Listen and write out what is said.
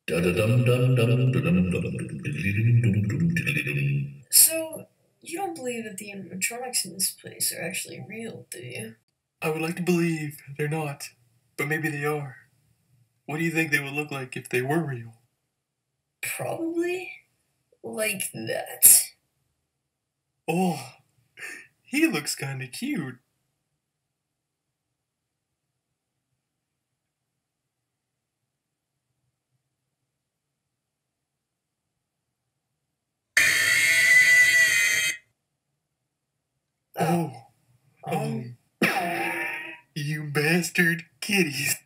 So, you don't believe that the animatronics in this place are actually real, do you? I would like to believe they're not, but maybe they are. What do you think they would look like if they were real? Probably like that. Oh, he looks kinda cute. Oh, Um, you bastard kitties.